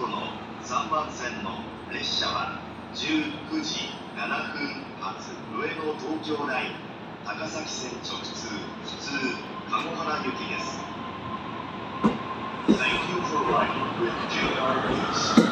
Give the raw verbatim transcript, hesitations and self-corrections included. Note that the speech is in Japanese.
後のさんばん線の列車はじゅうくじななふん発上野東京ライン高崎線直通普通鴨原行きです。Thank you for riding with J R East.